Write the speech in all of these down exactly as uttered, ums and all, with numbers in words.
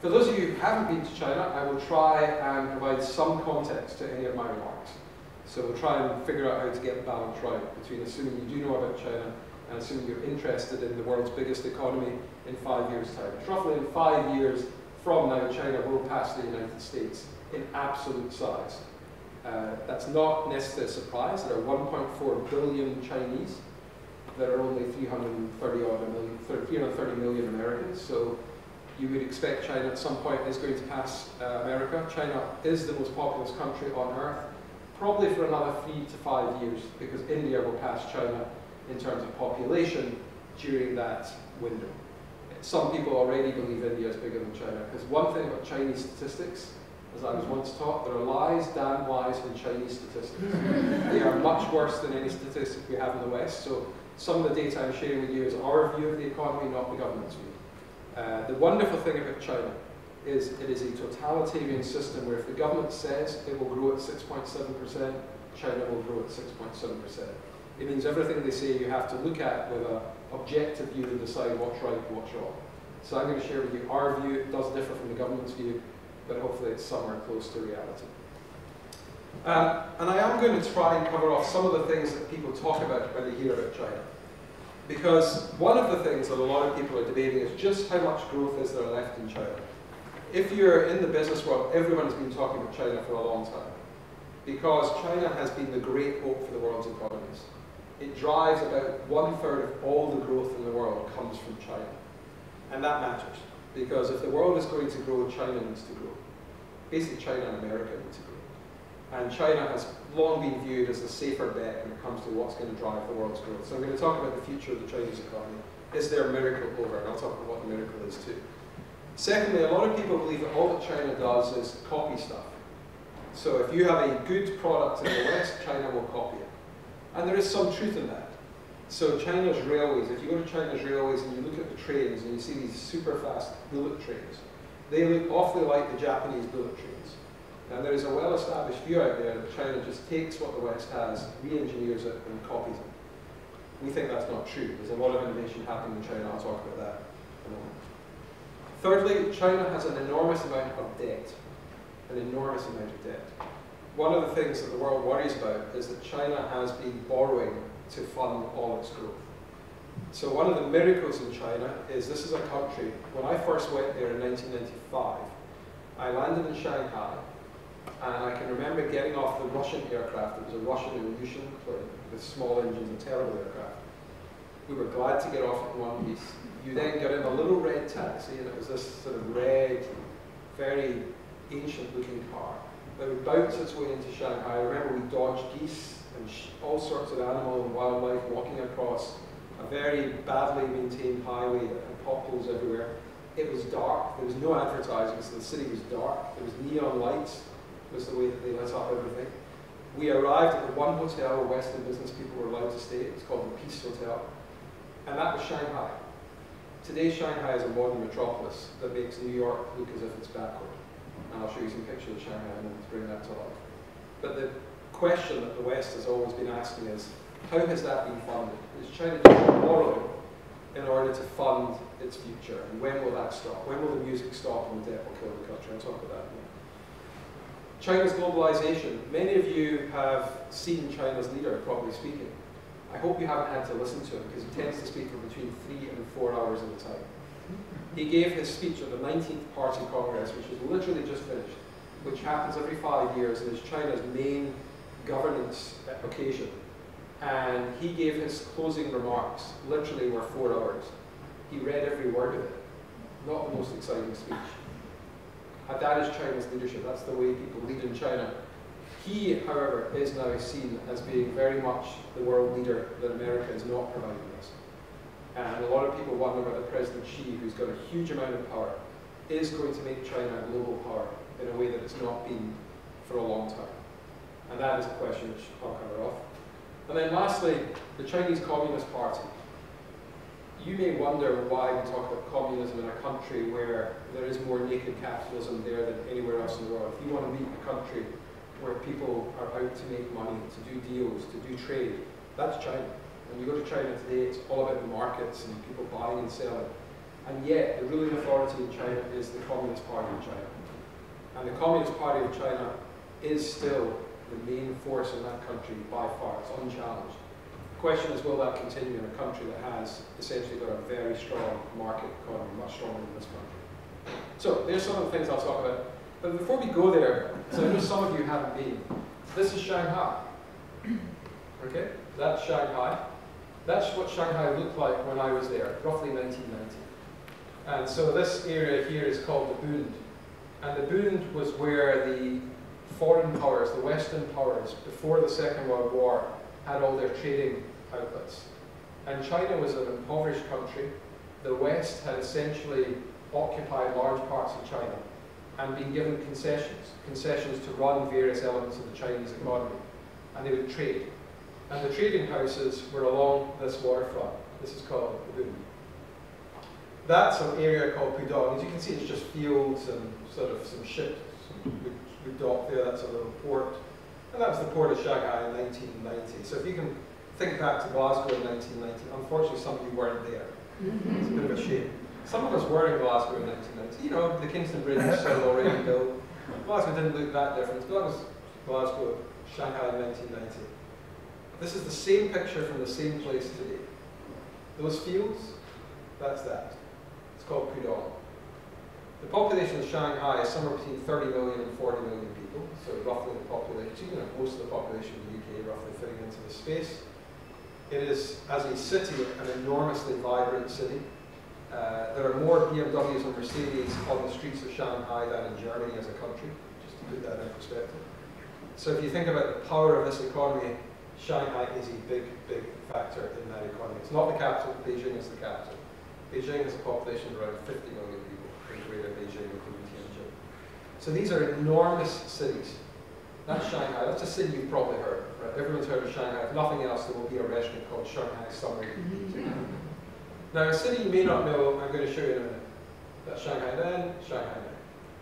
For those of you who haven't been to China, I will try and provide some context to any of my remarks. So we'll try and figure out how to get the balance right between assuming you do know about China and assuming you're interested in the world's biggest economy in five years' time. It's roughly in five years from now, China will pass the United States in absolute size. Uh, that's not necessarily a surprise. There are one point four billion Chinese. There are only three hundred thirty odd million, three hundred thirty million Americans. So you would expect China at some point is going to pass uh, America. China is the most populous country on Earth, probably for another three to five years, because India will pass China in terms of population during that window. Some people already believe India is bigger than China, because one thing about Chinese statistics, as I was once taught, there are lies, damn lies in Chinese statistics. They are much worse than any statistic we have in the West. So some of the data I'm sharing with you is our view of the economy, not the government's view. Uh, the wonderful thing about China is it is a totalitarian system where if the government says it will grow at six point seven percent, China will grow at six point seven percent. It means everything they say you have to look at with an objective view and decide what's right and what's wrong. So I'm going to share with you our view. It does differ from the government's view, but hopefully it's somewhere close to reality. Um, and I am going to try and cover off some of the things that people talk about when they hear about China. Because one of the things that a lot of people are debating is just how much growth is there left in China. If you're in the business world, everyone has been talking about China for a long time. Because China has been the great hope for the world's economies. It drives about one third of all the growth in the world comes from China. And that matters. Because if the world is going to grow, China needs to grow. Basically, China and America need to grow. And China has long been viewed as a safer bet when it comes to what's going to drive the world's growth. So I'm going to talk about the future of the Chinese economy. Is there a miracle over? And I'll talk about what the miracle is too. Secondly, a lot of people believe that all that China does is copy stuff. So if you have a good product in the West, China will copy it. And there is some truth in that. So China's railways, if you go to China's railways and you look at the trains and you see these super fast bullet trains, they look awfully like the Japanese bullet trains. Now there is a well-established view out there that China just takes what the West has, re-engineers it, and copies it. We think that's not true. There's a lot of innovation happening in China. I'll talk about that in a moment. Thirdly, China has an enormous amount of debt. An enormous amount of debt. One of the things that the world worries about is that China has been borrowing to fund all its growth. So one of the miracles in China is this is a country, when I first went there in nineteen ninety-five, I landed in Shanghai, and I can remember getting off the Russian aircraft. It was a Russian Ilyushin plane with small engines, a terrible aircraft. We were glad to get off in one piece. You then got in a little red taxi, and it was this sort of red, very ancient-looking car that would bounce its way into Shanghai. I remember we dodged geese and sh all sorts of animal and wildlife walking across a very badly maintained highway that had potholes everywhere. It was dark. There was no advertising, so the city was dark. There was neon lights. Was the way that they lit up everything. We arrived at the one hotel where Western business people were allowed to stay. It's called the Peace Hotel. And that was Shanghai. Today, Shanghai is a modern metropolis that makes New York look as if it's backward. And I'll show you some pictures of Shanghai in a moment to bring that to life. But the question that the West has always been asking is, how has that been funded? Is China just borrowing in order to fund its future? And when will that stop? When will the music stop and the debt will kill the country? I'll talk about that in a minute. China's globalization. Many of you have seen China's leader, probably speaking. I hope you haven't had to listen to him, because he tends to speak for between three and four hours at a time. He gave his speech at the nineteenth Party Congress, which is literally just finished, which happens every five years and is China's main governance occasion. And he gave his closing remarks, literally were four hours. He read every word of it. Not the most exciting speech. And that is China's leadership. That's the way people lead in China. He, however, is now seen as being very much the world leader that America is not providing us. And a lot of people wonder whether President Xi, who's got a huge amount of power, is going to make China a global power in a way that it's not been for a long time. And that is a question which I'll cover off. And then lastly, the Chinese Communist Party. You may wonder why we talk about communism in a country where there is more naked capitalism there than anywhere else in the world. If you want to meet a country where people are out to make money, to do deals, to do trade, that's China. When you go to China today, it's all about the markets and people buying and selling. And yet, the ruling authority in China is the Communist Party of China. And the Communist Party of China is still the main force in that country by far. It's unchallenged. The question is, will that continue in a country that has essentially got a very strong market economy, much stronger than this country? So, there's some of the things I'll talk about. But before we go there, so I know some of you haven't been, this is Shanghai. Okay? That's Shanghai. That's what Shanghai looked like when I was there, roughly nineteen ninety. And so this area here is called the Bund. And the Bund was where the foreign powers, the Western powers, before the Second World War, had all their trading outlets. And China was an impoverished country. The West had essentially occupied large parts of China and been given concessions, concessions to run various elements of the Chinese economy. And they would trade. And the trading houses were along this waterfront. This is called the Bund. That's an area called Pudong. As you can see, it's just fields and sort of some ships, some wood, wood dock there. That's a little port. And that was the port of Shanghai in nineteen ninety. So if you can think back to Glasgow in nineteen ninety, unfortunately some of you weren't there. It's a bit of a shame. Some of us were in Glasgow in nineteen ninety. You know, the Kingston Bridge was still already built. Glasgow didn't look that different. But that was Glasgow, Shanghai in nineteen ninety. This is the same picture from the same place today. Those fields, that's that. It's called Pudong. The population of Shanghai is somewhere between thirty million and forty million people, so roughly the population, you know, most of the population of the U K roughly fitting into the space. It is, as a city, an enormously vibrant city. Uh, there are more B M Ws and Mercedes on the streets of Shanghai than in Germany as a country, just to put that in perspective. So if you think about the power of this economy, Shanghai is a big, big factor in that economy. It's not the capital, Beijing is the capital. Beijing has a population of around fifty million people in Greater Beijing, including Tianjin. So these are enormous cities. That's Shanghai. That's a city you've probably heard. Right? Everyone's heard of Shanghai. If nothing else, there will be a restaurant called Shanghai Summer. Now, a city you may not know, I'm going to show you in a minute. That's Shanghai then, Shanghai now.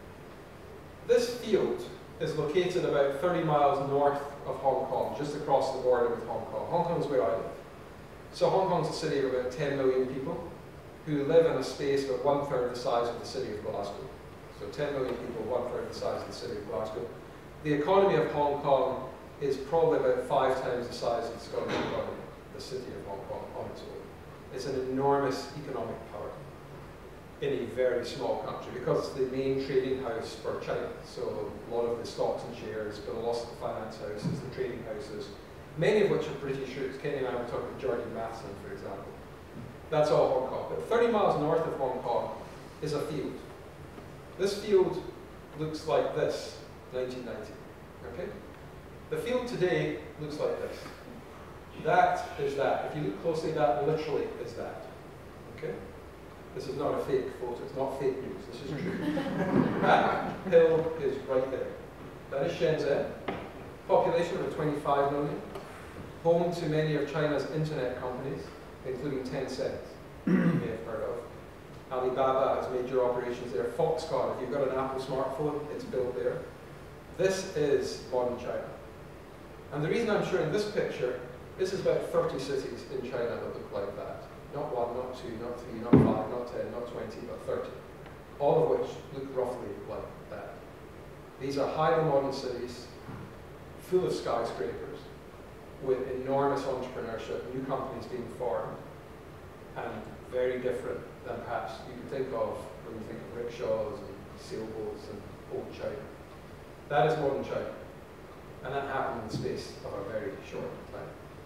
This field is located about thirty miles north of Hong Kong, just across the border with Hong Kong. Hong Kong is where I live. So Hong Kong is a city of about ten million people who live in a space about one-third the size of the city of Glasgow. So ten million people, one-third the size of the city of Glasgow. The economy of Hong Kong is probably about five times the size of the Scottish economy, the city of Hong Kong on its own. It's an enormous economic power in a very small country because it's the main trading house for China. So a lot of the stocks and shares, but a lot of the finance houses, the trading houses, many of which are British roots. Kenny and I were talking to Jordan Matheson, for example. That's all Hong Kong. But thirty miles north of Hong Kong is a field. This field looks like this, nineteen ninety. Okay? The field today looks like this. That is that. If you look closely, that literally is that. Okay? This is not a fake photo. It's not fake news. This is true. That hill is right there. That is Shenzhen. Population of twenty-five million. Home to many of China's internet companies, including Tencent, you may have heard of. Alibaba has major operations there. Foxconn, if you've got an Apple smartphone, it's built there. This is modern China. And the reason I'm showing this picture, this is about thirty cities in China that look like that. Not one, not two, not three, not five, not ten, not twenty, but thirty. All of which look roughly like that. These are highly modern cities, full of skyscrapers, with enormous entrepreneurship, new companies being formed, and very different than perhaps you can think of when you think of rickshaws and sailboats and old China. That is modern China. And that happened in the space of a very short time.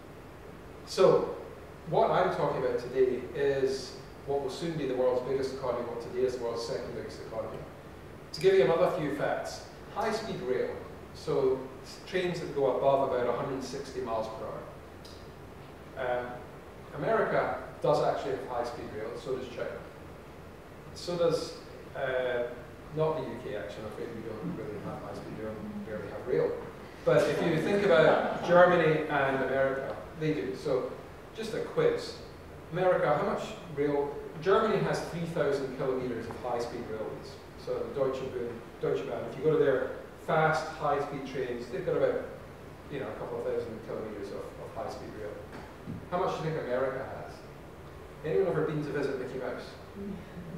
So, what I'm talking about today is what will soon be the world's biggest economy, what today is the world's second biggest economy. To give you another few facts, high-speed rail, so trains that go above about one hundred sixty miles per hour. Um, America does actually have high-speed rail, so does China. So does, uh, not the U K actually, I'm afraid we don't really have high-speed rail, we barely have rail. But if you think about Germany and America, they do. So just a quiz. America, how much rail? Germany has three thousand kilometers of high-speed railways. So the Deutsche Bahn, Deutsche Bahn, if you go to their fast, high-speed trains, they've got about, you know, a couple of thousand kilometers of, of high-speed rail. How much do you think America has? Anyone ever been to visit Mickey Mouse?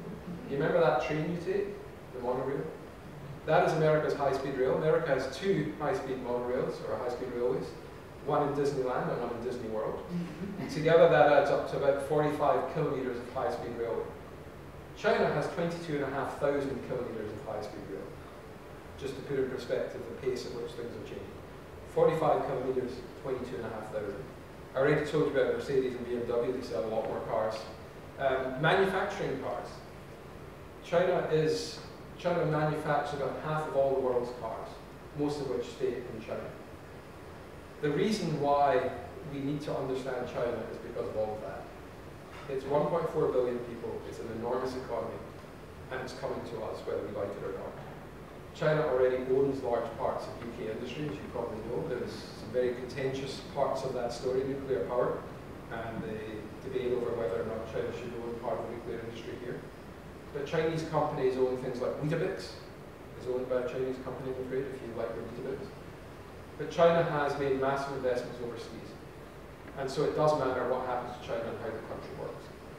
You remember that train you take, the monorail? That is America's high-speed rail. America has two high-speed monorails, or high-speed railways, one in Disneyland and one in Disney World. And together that adds up to about forty-five kilometers of high-speed railway. China has twenty-two and a half thousand kilometers of high-speed rail. Just to put in perspective the pace at which things are changing. forty-five kilometers, twenty-two and a half thousand. I already told you about Mercedes and B M W, they sell a lot more cars. Um, manufacturing cars. China is, China manufactures about half of all the world's cars, most of which stay in China. The reason why we need to understand China is because of all of that. It's one point four billion people, it's an enormous economy, and it's coming to us whether we like it or not. China already owns large parts of U K industry, as you probably know. There's some very contentious parts of that story, nuclear power, and the debate over whether or not China should own part of the nuclear industry here. But Chinese companies own things like Weetabix. It's owned by a Chinese company, I'm afraid, if you like your Weetabix. But China has made massive investments overseas. And so it doesn't matter what happens to China and how the country works.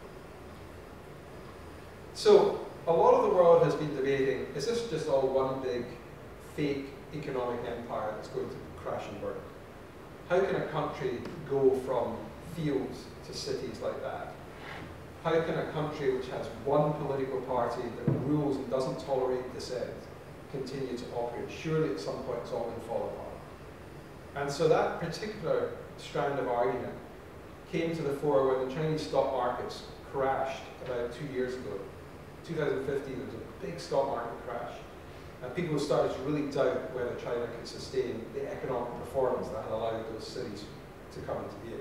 So, a lot of the world has been debating, is this just all one big fake economic empire that's going to crash and burn? How can a country go from fields to cities like that? How can a country which has one political party that rules and doesn't tolerate dissent continue to operate? Surely at some point it's all going to fall apart. And so that particular strand of argument came to the fore when the Chinese stock markets crashed about two years ago. two thousand fifteen, there was a big stock market crash. And people started to really doubt whether China could sustain the economic performance that had allowed those cities to come into being.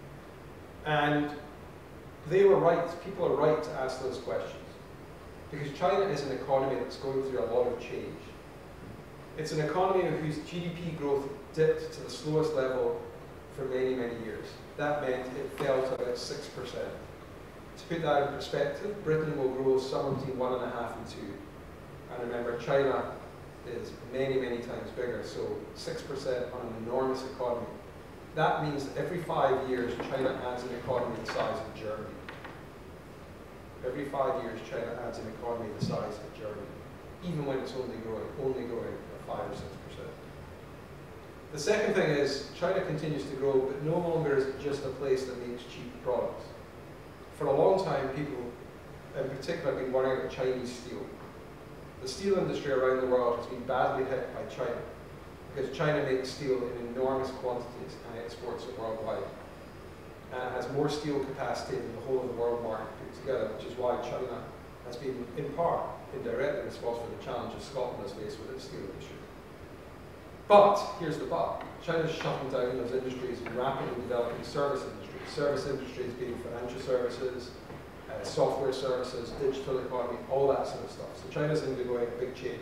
And they were right, people are right to ask those questions. Because China is an economy that's going through a lot of change. It's an economy whose G D P growth dipped to the slowest level for many, many years. That meant it fell to about six percent. To put that in perspective, Britain will grow somewhere between one and a half and two. And remember, China is many, many times bigger, so six percent on an enormous economy. That means that every five years, China adds an economy the size of Germany. Every five years, China adds an economy the size of Germany, even when it's only growing, only growing at five or six percent. The second thing is, China continues to grow, but no longer is it just a place that makes cheap products. For a long time, people, in particular, have been worrying about Chinese steel. The steel industry around the world has been badly hit by China, because China makes steel in enormous quantities and exports it worldwide. And it has more steel capacity than the whole of the world market put together, which is why China has been, in part, indirectly responsible for the challenges Scotland has faced with its steel industry. But, here's the but, China's shutting down those industries and rapidly developing service industries. Service industries being financial services, uh, software services, digital economy, all that sort of stuff. So China's undergoing a big change.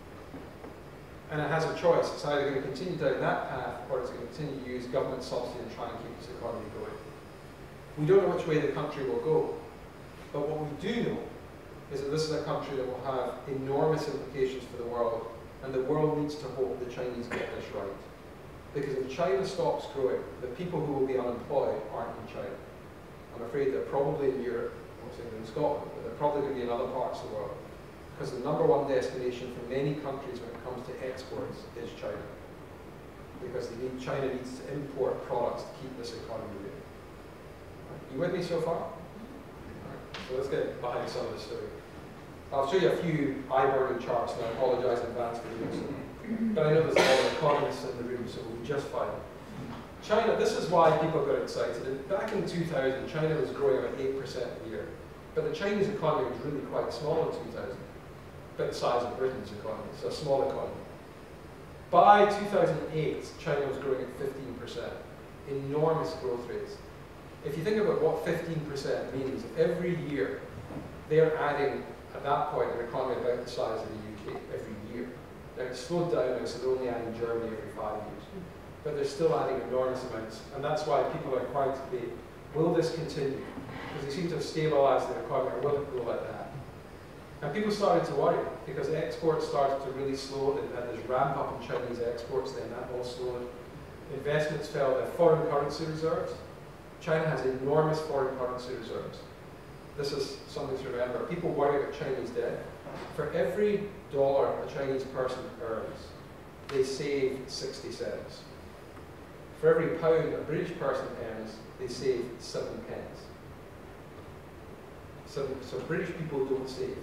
And it has a choice. It's either going to continue down that path, or it's going to continue to use government subsidy and try and keep its economy going. We don't know which way the country will go. But what we do know is that this is a country that will have enormous implications for the world, and the world needs to hope the Chinese get this right. Because if China stops growing, the people who will be unemployed aren't in China. I'm afraid they're probably in Europe, or in Scotland, but they're probably going to be in other parts of the world. Because the number one destination for many countries when it comes to exports is China. Because they need, China needs to import products to keep this economy moving. You with me so far? Right. So let's get behind some of the story. I'll show you a few eye-burning charts, and I apologize in advance for doing so. But I know there's a lot of economists in the room, so we'll be just fine. China, this is why people got excited. Back in two thousand, China was growing about eight percent a year. But the Chinese economy was really quite small in two thousand. About the size of Britain's economy, so a small economy. By two thousand eight, China was growing at fifteen percent. Enormous growth rates. If you think about what fifteen percent means, every year they're adding, at that point, an economy about the size of the U K every year. Now it's slowed down now, so they're only adding Germany every five years. But they're still adding enormous amounts, and that's why people are quite debate, will this continue? Because they seem to have stabilized their economy, or will it go like that? And people started to worry, because exports started to really slow, and then there's ramp up in Chinese exports, then that all slowed. Investments fell, their foreign currency reserves. China has enormous foreign currency reserves. this is something to remember. People worry about Chinese debt. For every dollar a Chinese person earns, they save sixty cents. For every pound a British person earns, they save seven pence. So, so British people don't save.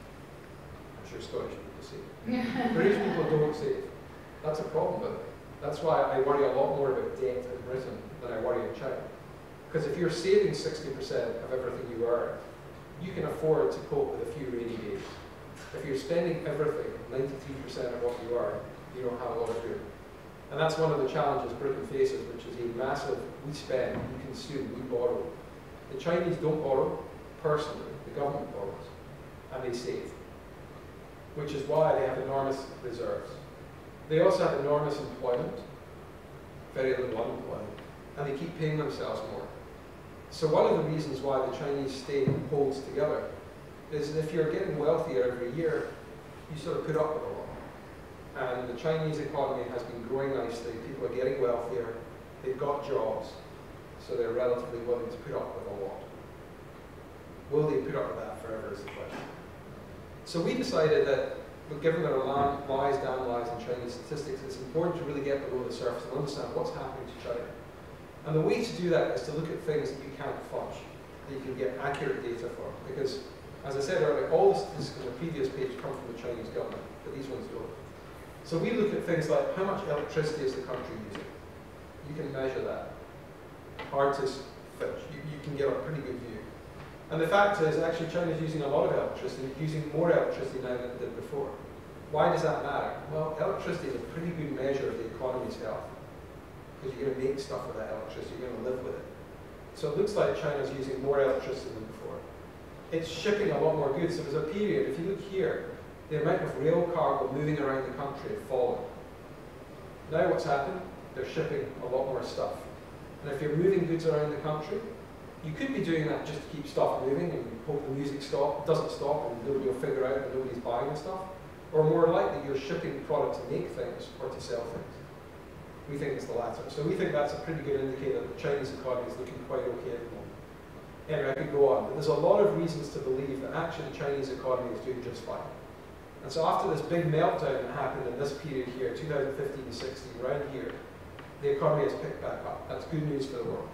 I'm sure Scottish people save. British people don't save. That's a problem with it. That's why I worry a lot more about debt in Britain than I worry in China. Because if you're saving sixty percent of everything you earn, you can afford to cope with a few rainy days. If you're spending everything, ninety-three percent of what you earn, you don't have a lot of room. And that's one of the challenges Britain faces, which is a massive, we spend, we consume, we borrow. The Chinese don't borrow, personally, the government borrows, and they save. Which is why they have enormous reserves. They also have enormous employment, very little unemployment, and they keep paying themselves more. So one of the reasons why the Chinese state holds together is that if you're getting wealthier every year, you sort of put up with a lot. And the Chinese economy has been growing nicely, people are getting wealthier, they've got jobs, so they're relatively willing to put up with a lot. Will they put up with that forever is the question. So we decided that, given there are lies, down lies in Chinese statistics, it's important to really get below the surface and understand what's happening to China. And the way to do that is to look at things that you can't fudge, that you can get accurate data for. Because, as I said earlier, all the statistics on the previous page come from the Chinese government, but these ones don't. So we look at things like how much electricity is the country using. You can measure that. Hard to fudge. You, you can get a pretty good view. And the fact is, actually, China's using a lot of electricity, using more electricity now than it did before. Why does that matter? Well, electricity is a pretty good measure of the economy's health. Because you're going to make stuff with that electricity, you're going to live with it. So it looks like China's using more electricity than before. It's shipping a lot more goods. So there's a period, if you look here, the amount of rail cargo moving around the country had fallen. Now what's happened? They're shipping a lot more stuff. And if you're moving goods around the country, you could be doing that just to keep stuff moving and hope the music stop, doesn't stop and nobody will figure out that nobody's buying the stuff. Or more likely, you're shipping product to make things or to sell things. We think it's the latter. So we think that's a pretty good indicator that the Chinese economy is looking quite okay at the moment. Anyway, I could go on, but there's a lot of reasons to believe that actually the Chinese economy is doing just fine. And so after this big meltdown that happened in this period here, two thousand fifteen to sixteen, right here, the economy has picked back up. That's good news for the world.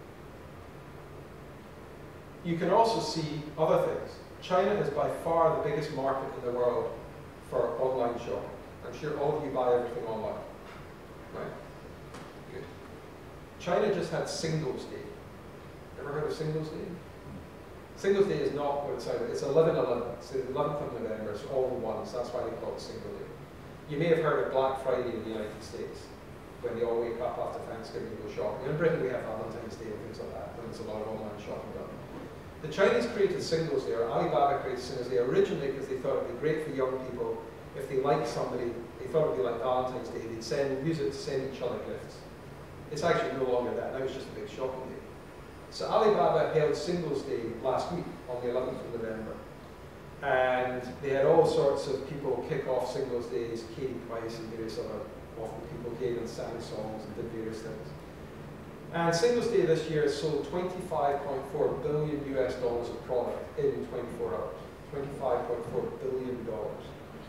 You can also see other things. China is by far the biggest market in the world for online shopping. I'm sure all of you buy everything online, right? Good. China just had Singles Day. Ever heard of Singles Day? Singles Day is not what it's out. It's eleven eleven. It's the eleventh of November. It's all in one, so that's why they call it Single Day. You may have heard of Black Friday in the United States, when they all wake up after Thanksgiving and go shopping. In Britain, we have Valentine's Day and things like that, and there's a lot of online shopping done. The Chinese created Singles Day, or Alibaba created Singles Day originally because they thought it would be great for young people. If they liked somebody, they thought it would be like Valentine's Day. They'd send, use it to send each other gifts. It's actually no longer that. Now it's just a big shopping day. So Alibaba held Singles Day last week on the eleventh of November. And they had all sorts of people kick off Singles Days, Katie Price and various other awful people came and sang songs and did various things. And Singles Day this year has sold twenty-five point four billion U S dollars of product in twenty-four hours. twenty-five point four billion dollars.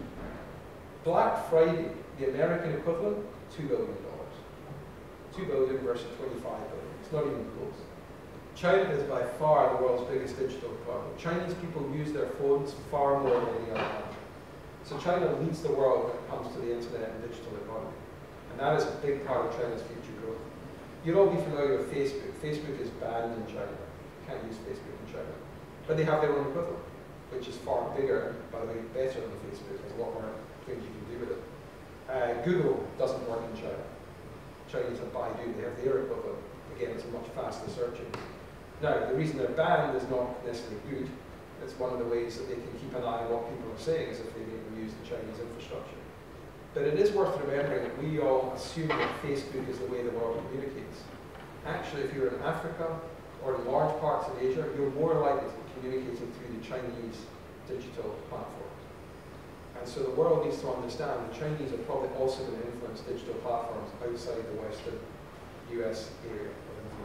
Black Friday, the American equivalent, two billion dollars. two billion versus twenty-five billion. It's not even close. China is by far the world's biggest digital economy. Chinese people use their phones far more than any other country. So China leads the world when it comes to the internet and digital economy. And that is a big part of China's future growth. You'll all be familiar with Facebook. Facebook is banned in China. You can't use Facebook in China. But they have their own equivalent, which is far bigger, by the way, better than Facebook. There's a lot more things you can do with it. Uh, Google doesn't work in China. Chinese have Baidu, they have their equivalent. Again, it's a much faster searching. Now, the reason they're banned is not necessarily good. It's one of the ways that they can keep an eye on what people are saying is if they make them use the Chinese infrastructure. But it is worth remembering that we all assume that Facebook is the way the world communicates. Actually, if you're in Africa or in large parts of Asia, you're more likely to be communicating through the Chinese digital platforms. And so the world needs to understand the Chinese are probably also going to influence digital platforms outside the Western U S area of influence.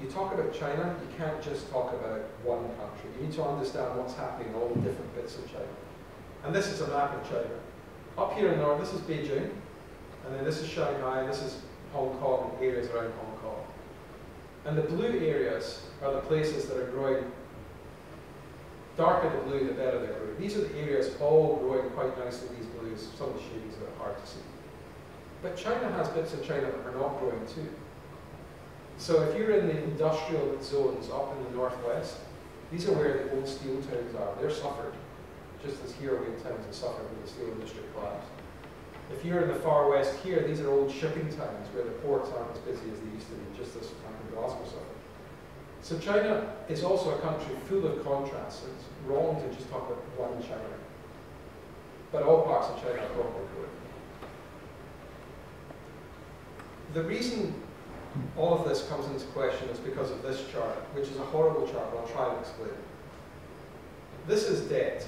you talk about China, you can't just talk about one country. You need to understand what's happening in all the different bits of China. And this is a map of China. Up here in the north, this is Beijing, and then this is Shanghai, and this is Hong Kong, and areas around Hong Kong. And the blue areas are the places that are growing. Darker the blue, the better they're growing. These are the areas all growing quite nicely, these blues. Some of the shadings are hard to see. But China has bits of China that are not growing too. So if you're in the industrial zones up in the northwest, these are where the old steel towns are. They're suffered, just as here we towns have suffered when the steel industry collapsed. If you're in the far west here, these are old shipping towns where the ports aren't as busy as they used to be, just as Glasgow suffered. So China is also a country full of contrasts, and it's wrong to just talk about one China. But all parts of China are probably growing. The reason all of this comes into question is because of this chart, which is a horrible chart, but I'll try and explain it. This is debt.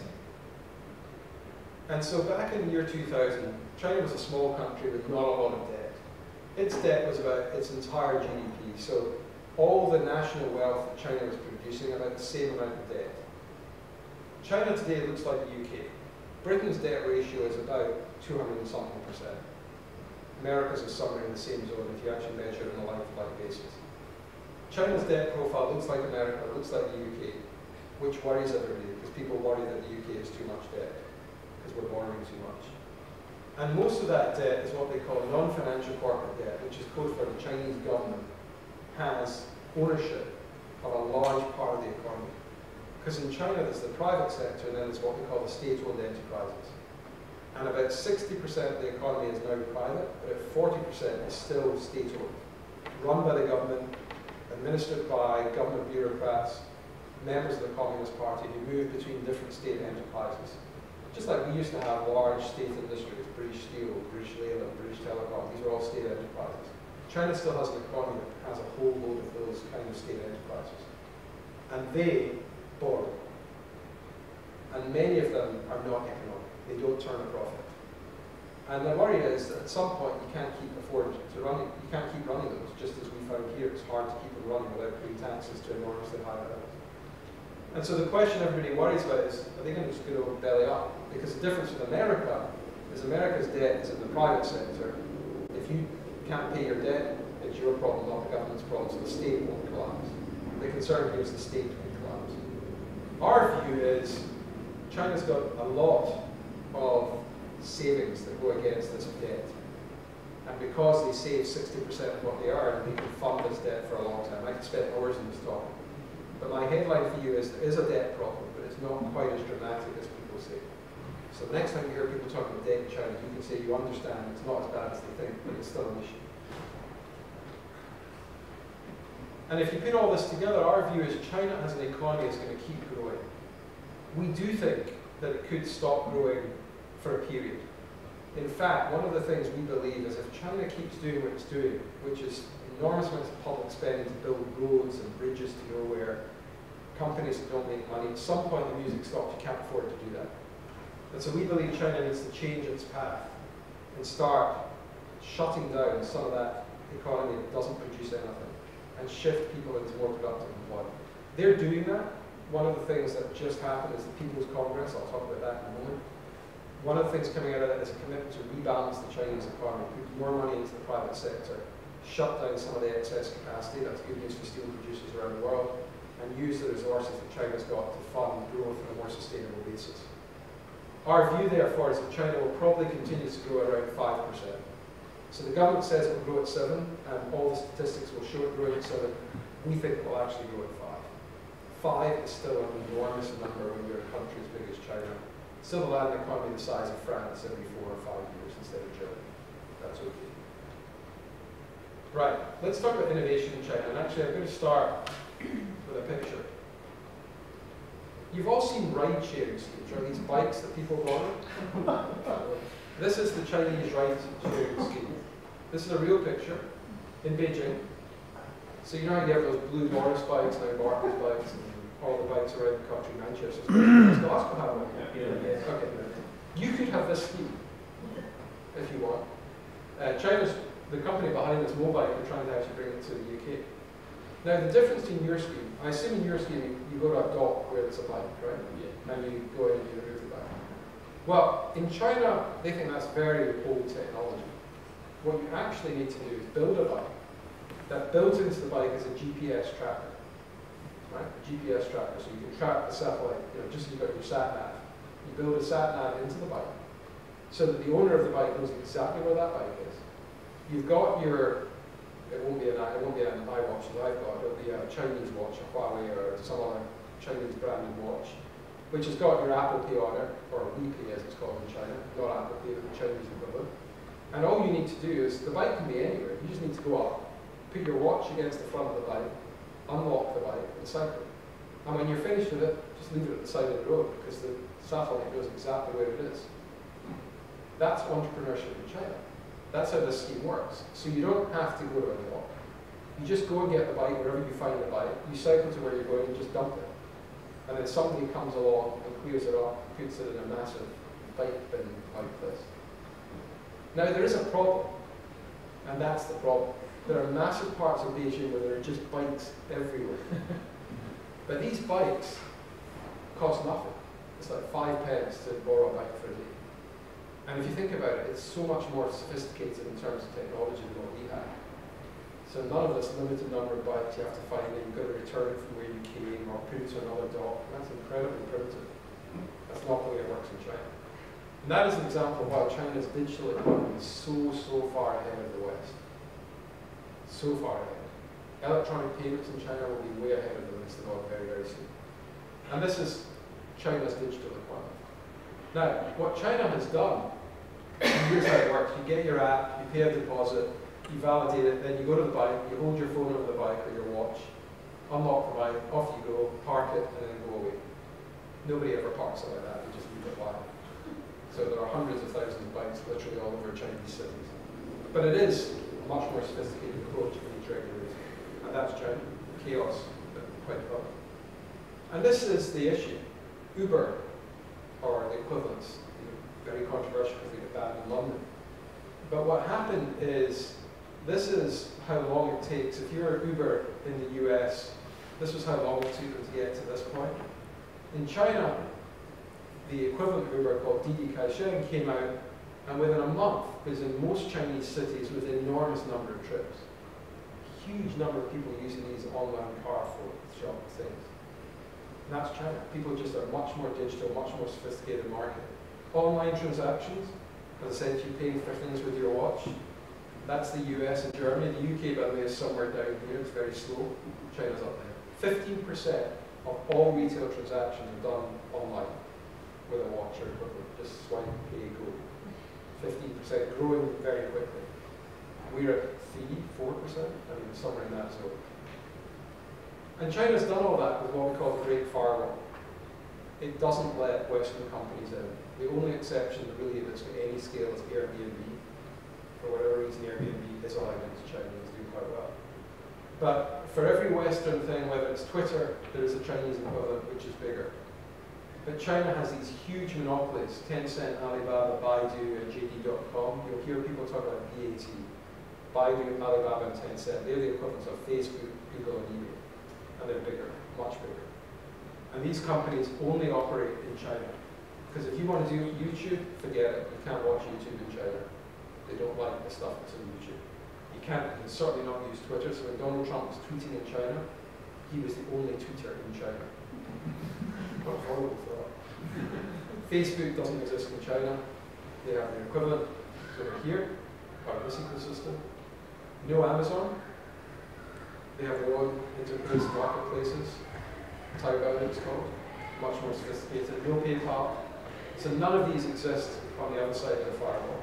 And so back in the year two thousand, China was a small country with not a lot of debt. Its debt was about its entire G D P. So all the national wealth that China was producing, about the same amount of debt. China today looks like the U K. Britain's debt ratio is about two hundred and something percent. America's is somewhere in the same zone if you actually measure it on a like-for-like basis. China's debt profile looks like America, looks like the U K, which worries everybody because people worry that the U K has too much debt because we're borrowing too much. And most of that debt is what they call non-financial corporate debt, which is code for the Chinese government has ownership of a large part of the economy. Because in China there's the private sector and then there's what we call the state-owned enterprises. And about sixty percent of the economy is now private, but about forty percent is still state-owned. Run by the government, administered by government bureaucrats, members of the Communist Party who move between different state enterprises. Just like we used to have large state industries, British Steel, British Leyland, British Telecom, these are all state enterprises. China still has an economy that has a whole load of those kind of state enterprises. And they borrow. And many of them are not economic. They don't turn a profit. And the worry is that at some point you can't keep afford to run, you can't keep running those, just as we found here, it's hard to keep them running without paying taxes to enormously high levels. And so the question everybody worries about is, are they going to just go belly up? Because the difference with America is America's debt is in the private sector. If you can't pay your debt, it's your problem, not the government's problem, so the state won't collapse. The concern here is the state will collapse. Our view is China's got a lot of savings that go against this debt. And because they save sixty percent of what they earn, they can fund this debt for a long time. I could spend hours in this talk. But my headline for you is there is a debt problem, but it's not quite as dramatic as people say. So the next time you hear people talking about debt in China, you can say you understand it's not as bad as they think, but it's still an issue. And if you put all this together, our view is China as an economy is going to keep growing. We do think that it could stop growing for a period. In fact, one of the things we believe is if China keeps doing what it's doing, which is enormous amounts of public spending to build roads and bridges to nowhere, companies that don't make money, at some point the music stops, you can't afford to do that. And so we believe China needs to change its path and start shutting down some of that economy that doesn't produce anything and shift people into more productive employment. They're doing that. One of the things that just happened is the People's Congress, I'll talk about that in a moment. One of the things coming out of that is a commitment to rebalance the Chinese economy, put more money into the private sector, shut down some of the excess capacity, that's good news for steel producers around the world, and use the resources that China's got to fund growth on a more sustainable basis. Our view, therefore, is that China will probably continue to grow around five percent. So the government says it will grow at seven, and all the statistics will show it growing at seven. We think it will actually grow at five. Five is still an enormous number when you're a country as big as China. Still a land economy the size of France every four or five years instead of Germany. That's okay. Right, let's talk about innovation in China. And actually, I'm going to start with a picture. You've all seen ride-sharing schemes, right? These bikes that people borrow. This is the Chinese ride-sharing scheme. This is a real picture in Beijing. So you know how you have those blue Morris bikes, now Barclays bikes, and all the bikes around the country, Manchester. Does Glasgow have one? Yeah. Yeah. Okay. You could have this scheme if you want. Uh, China's, the company behind this Mobike, are trying to actually bring it to the U K. Now the difference in your scheme, I assume in your scheme you go to a dock where there's a bike, right? Yeah. And you go in and you remove the bike. Well, in China, they think that's very old technology. What you actually need to do is build a bike that builds into the bike as a G P S tracker, right? A G P S tracker, so you can track the satellite, you know, just as you've got your sat nav. You build a sat nav into the bike so that the owner of the bike knows exactly where that bike is. You've got your, it won't be an, it won't be an iWatch that I've got, it'll be a Chinese watch, a Huawei or some other Chinese branded watch, which has got your Apple Pay on it, or WePay as it's called in China, not Apple Pay, but the Chinese equivalent. And all you need to do is, the bike can be anywhere, you just need to go up, put your watch against the front of the bike, unlock the bike, and cycle. And when you're finished with it, just leave it at the side of the road, because the satellite knows exactly where it is. That's entrepreneurship in China. That's how this scheme works. So you don't have to go to a dock. You just go and get the bike wherever you find the bike, you cycle to where you're going and just dump it. And then somebody comes along and clears it up, puts it in a massive bike bin like this. Now there is a problem, and that's the problem. There are massive parts of Beijing where there are just bikes everywhere. But these bikes cost nothing. It's like five pence to borrow a bike for a day. And if you think about it, it's so much more sophisticated in terms of technology than what we have. So none of this limited number of bikes you have to find, and you've got to return it from where you came or put it to another dock. That's incredibly primitive. That's not the way it works in China. And that is an example of why China's digital economy is so, so far ahead of the West. So far ahead. Electronic payments in China will be way ahead of the rest of the world very, very soon. And this is China's digital economy. Now, what China has done, here's how it works. You get your app, you pay a deposit, you validate it, then you go to the bike, you hold your phone over the bike or your watch, unlock the bike, off you go, park it, and then go away. Nobody ever parks it like that, they just leave it lying. So there are hundreds of thousands of bikes literally all over Chinese cities. But it is a much more sophisticated approach to each regulation. And that's China. Chaos, but quite fun. And this is the issue. Uber, or the equivalents, you know, very controversial because they get banned in London. But what happened is, this is how long it takes. If you're Uber in the U S, this was how long it took them to get to this point. In China, the equivalent of Uber called Didi Caixin came out, and within a month, was in most Chinese cities with an enormous number of trips. Huge number of people using these online car for shop things. And that's China. People just are much more digital, much more sophisticated market. Online transactions, as I said, you pay for things with your watch. That's the U S and Germany. The U K, by the way, is somewhere down here. It's very slow. China's up there. fifteen percent of all retail transactions are done online with a watch or equivalent. Just swipe, pay, go. fifteen percent, growing very quickly. We're at three, four percent. I mean, somewhere in that zone. And China's done all that with what we call the Great Firewall. It doesn't let Western companies in. The only exception really that's got any scale is Airbnb. For whatever reason, Airbnb is allowed into China and is doing quite well. But for every Western thing, whether it's Twitter, there is a Chinese equivalent which is bigger. But China has these huge monopolies, Tencent, Alibaba, Baidu, and J D dot com. You'll hear people talk about B A T. Baidu, Alibaba, and Tencent, they're the equivalents of Facebook, Google, and eBay. And they're bigger, much bigger. And these companies only operate in China. Because if you want to do YouTube, forget it. You can't watch YouTube in China. They don't like the stuff that's on YouTube. You can't, you can certainly not use Twitter. So when Donald Trump was tweeting in China, he was the only tweeter in China. What a horrible thought. Facebook doesn't exist in China. They have their equivalent over here, part of this ecosystem. No Amazon. They have their own enterprise marketplaces. Taobao it's called. Much more sophisticated. No PayPal. So none of these exist on the other side of the firewall.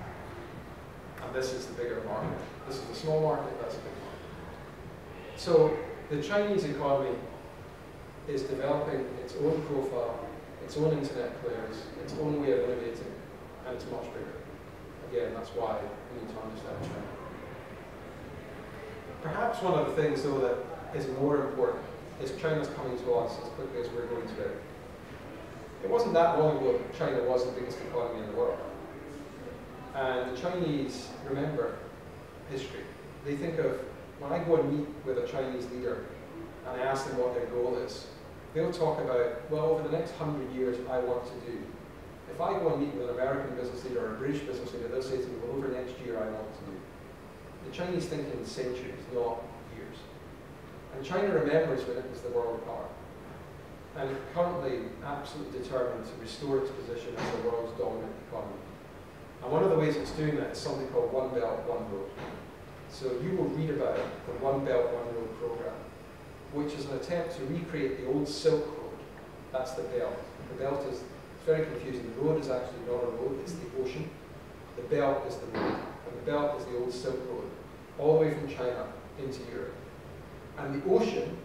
And this is the bigger market. This is a small market, that's a big market. So the Chinese economy is developing its own profile, its own internet players, its own way of innovating, and it's much bigger. Again, that's why we need to understand China. Perhaps one of the things, though, that is more important is China's coming to us as quickly as we're going to it. It wasn't that long ago that China was the biggest economy in the world. And the Chinese remember history. They think of when I go and meet with a Chinese leader and I ask them what their goal is, they'll talk about, well, over the next hundred years, I want to do. If I go and meet with an American business leader or a British business leader, they'll say to me, well, over next year, I want to do. The Chinese think in centuries, not years. And China remembers when it was the world power. And currently absolutely determined to restore its position as the world's dominant economy. And one of the ways it's doing that is something called One Belt, One Road. So you will read about the One Belt, One Road program, which is an attempt to recreate the old Silk Road. That's the belt. The belt is very confusing. The road is actually not a road, it's the ocean. The belt is the road. And the belt is the old Silk Road, all the way from China into Europe. And the ocean,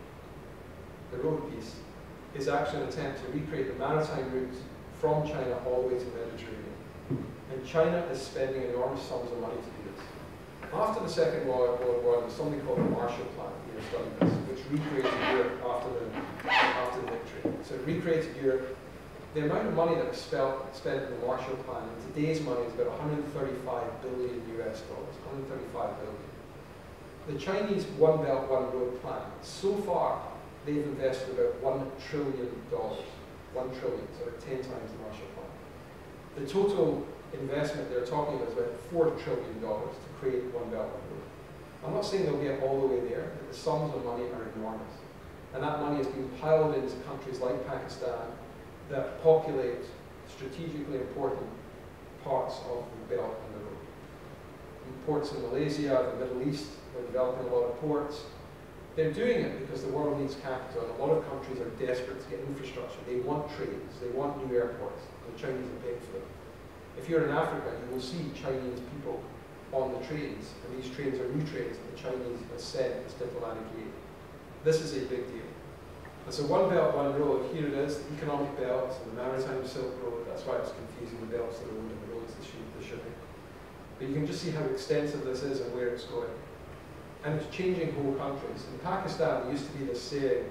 the road piece, is actually an attempt to recreate the maritime route from China all the way to the Mediterranean. And China is spending enormous sums of money to do this. After the Second World War, there was something called the Marshall Plan, you know, studied this, which recreated Europe after the, after the victory. So it recreated Europe. The amount of money that was spent, spent in the Marshall Plan in today's money is about one hundred thirty-five billion U S dollars, one hundred thirty-five billion. The Chinese One Belt, One Road plan, so far, they've invested about one trillion dollars. One trillion, so about ten times the Marshall Plan. The total investment they're talking about is about four trillion dollars to create One Belt, One Road. I'm not saying they'll get all the way there, but the sums of money are enormous. And that money is being piled into countries like Pakistan that populate strategically important parts of the belt and the road. Ports in Malaysia, the Middle East, they're developing a lot of ports. They're doing it because the world needs capital, and a lot of countries are desperate to get infrastructure. They want trades, they want new airports, and the Chinese are paying for them. If you're in Africa, you will see Chinese people on the trains, and these trains are new trains that the Chinese have sent as diplomatic aid. This is a big deal. And so One Belt, One Road, here it is, the economic belt, and the maritime Silk Road. That's why it's confusing, the belt's the road and the road's the, the shipping. But you can just see how extensive this is and where it's going. And it's changing whole countries. In Pakistan, there used to be this saying,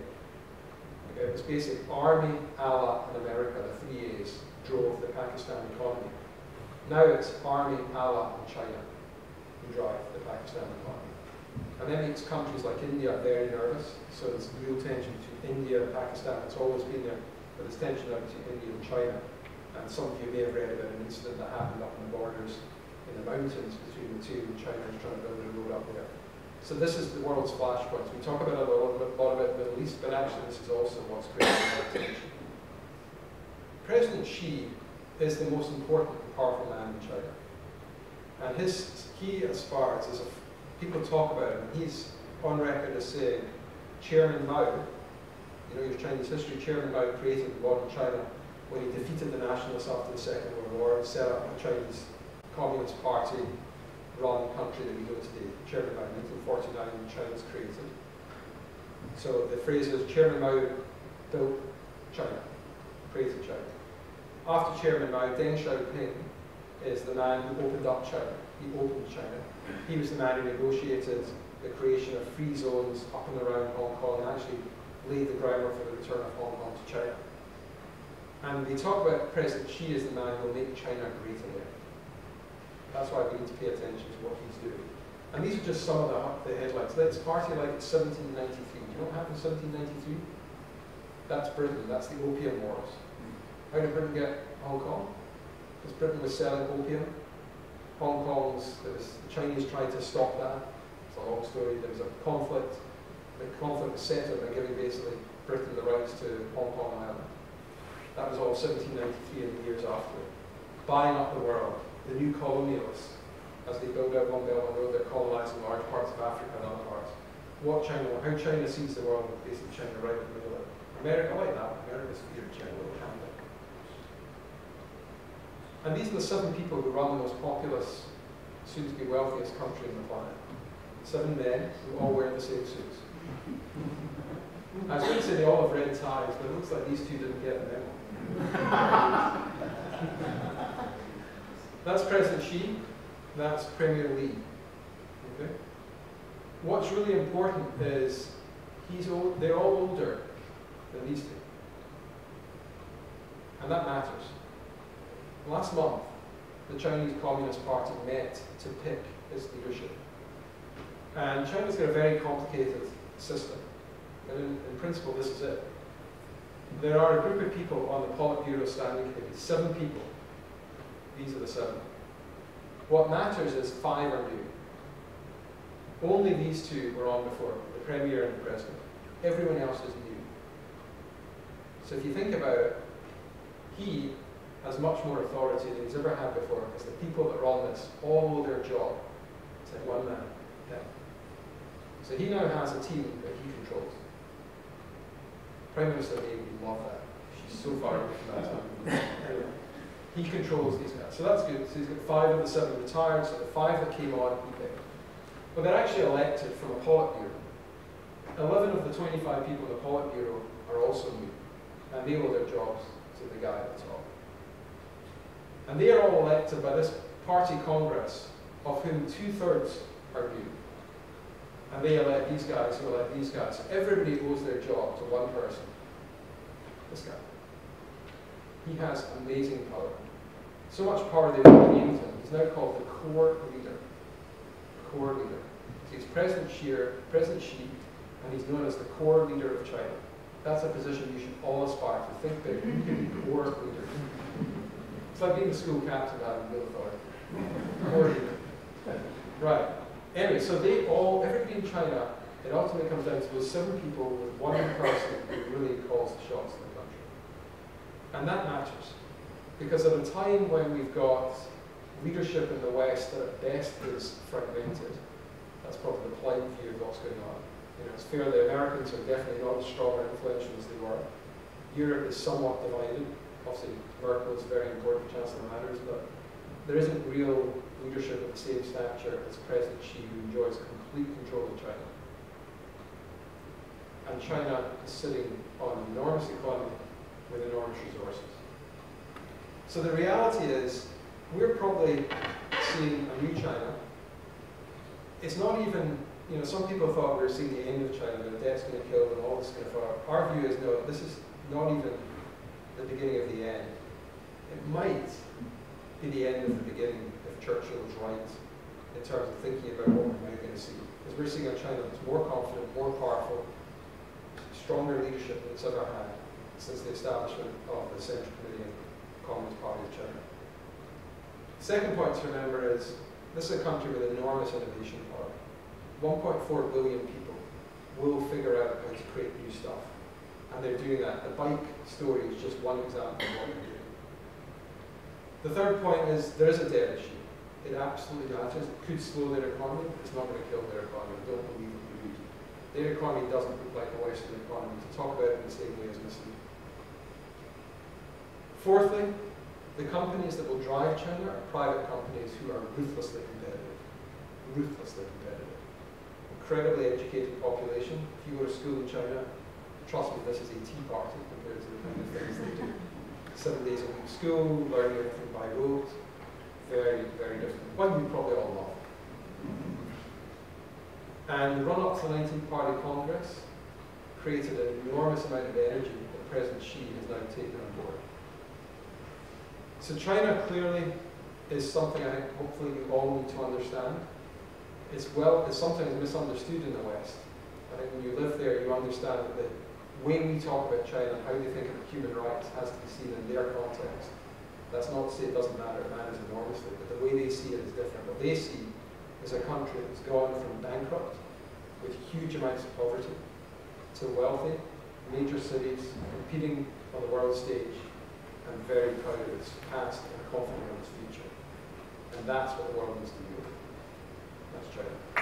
it was basically Army, Allah, and America, the three A's, drove the Pakistan economy. Now it's Army, Allah, and China who drive the Pakistan economy. And that makes countries like India very nervous. So there's real tension between India and Pakistan. It's always been there, but there's tension now between India and China. And some of you may have read about an incident that happened up in the borders in the mountains between the two, and China is trying to build a road up there. So this is the world's flashpoints. We talk about it a lot, a lot about the Middle East, but actually this is also what's creating our attention. President Xi is the most important and powerful man in China. And his, he aspires, as a, people talk about him, he's on record as saying, Chairman Mao, you know your Chinese history, Chairman Mao created modern China when he defeated the nationalists after the Second World War and set up the Chinese Communist Party run country that we know today. Chairman Mao, nineteen forty-nine, China was created. So the phrase is, Chairman Mao built China, created China. After Chairman Mao, Deng Xiaoping is the man who opened up China. He opened China. He was the man who negotiated the creation of free zones up and around Hong Kong and actually laid the groundwork for the return of Hong Kong to China. And they talk about President Xi as the man who will make China great again. That's why we need to pay attention to what he's doing. And these are just some of the, the headlines. Let's party like it's seventeen ninety-three. Do you know what happened in seventeen ninety-three? That's Britain. That's the Opium Wars. How did Britain get Hong Kong? Because Britain was selling opium. Hong Kong's, there was, the Chinese tried to stop that. It's a long story. There was a conflict. The conflict was settled by giving basically Britain the rights to Hong Kong Island. That was all seventeen ninety-three and the years after it. Buying up the world. The new colonialists, as they build out One Belt, One Road, they're colonizing large parts of Africa and other parts. What China, how China sees the world, basically China right in the middle of it. America like that. America's feared China will handle it. And these are the seven people who run the most populous, soon to be wealthiest country on the planet. Seven men who all wear the same suits. I was going to say they all have red ties, but it looks like these two didn't get the memo. That's President Xi, that's Premier Li. Okay? What's really important is he's old, they're all older than these two. And that matters. Last month, the Chinese Communist Party met to pick its leadership. And China's got a very complicated system. And in, in principle, this is it. There are a group of people on the Politburo Standing Committee, seven people. These are the seven. What matters is five are new. Only these two were on before, the Premier and the President. Everyone else is new. So if you think about it, he has much more authority than he's ever had before, because the people that run this all owe their job to one man. Yeah. So he now has a team that he controls. Prime Minister May would love that. She's so far away from that time. Anyway, he controls these guys. So that's good. So he's got five of the seven retired, so the five that came on, he picked. But they're actually elected from a Politburo. eleven of the twenty-five people in the Politburo are also new, and they owe their jobs to the guy at the top. And they are all elected by this party congress, of whom two-thirds are new. And they elect these guys who elect these guys. So everybody owes their job to one person. This guy. He has amazing power. So much power they've named him. He's now called the core leader. Core leader. So he's President Xi, President Xi, and he's known as the core leader of China. That's a position you should all aspire to. Think big. You can be core leader. It's like being the school captain having real authority. Core leader. Right. Anyway, so they all, everybody in China, it ultimately comes down to those seven people with one person who really calls the shots in the country. And that matters. Because at a time when we've got leadership in the West that at best is fragmented, that's probably the polite view of what's going on. You know, it's fair the Americans are definitely not as strong or influential as they were. Europe is somewhat divided. Obviously, Merkel is very important, Chancellor Manners, but there isn't real leadership of the same stature as President Xi, who enjoys complete control of China. And China is sitting on an enormous economy with enormous resources. So the reality is, we're probably seeing a new China. It's not even, you know, some people thought we were seeing the end of China, the debt's going to kill them, all this is going to fall. Our view is no, this is not even the beginning of the end. It might be the end of the beginning if Churchill was right in terms of thinking about what we're now going to see. Because we're seeing a China that's more confident, more powerful, stronger leadership than it's ever had since the establishment of the Central Committee and Communist Party of China. The second point to remember is this is a country with enormous innovation power. one point four billion people will figure out how to create new stuff. And they're doing that. The bike story is just one example of what they're doing. The third point is there is a debt issue. It absolutely matters. It could slow their economy, but it's not going to kill their economy. I don't believe it would. Their economy doesn't look like the Western economy. To talk about it in the same way is misleading. Fourthly, the companies that will drive China are private companies who are ruthlessly competitive. Ruthlessly competitive. Incredibly educated population. If you go to school in China, trust me, this is a tea party compared to the kind of things they do. Seven days a week school, learning everything by rote. Very, very different. One you probably all love. And the run-up to the nineteenth Party Congress created an enormous amount of energy that President Xi has now taken on board. So China clearly is something I think hopefully we all need to understand. It's well, it's sometimes misunderstood in the West. I think when you live there, you understand that the way we talk about China, how they think of human rights, has to be seen in their context. That's not to say it doesn't matter, it matters enormously, but the way they see it is different. What they see is a country that's gone from bankrupt, with huge amounts of poverty, to wealthy, major cities, competing on the world stage, and very proud of its past and confident of its future. And that's what the world needs to do. That's China.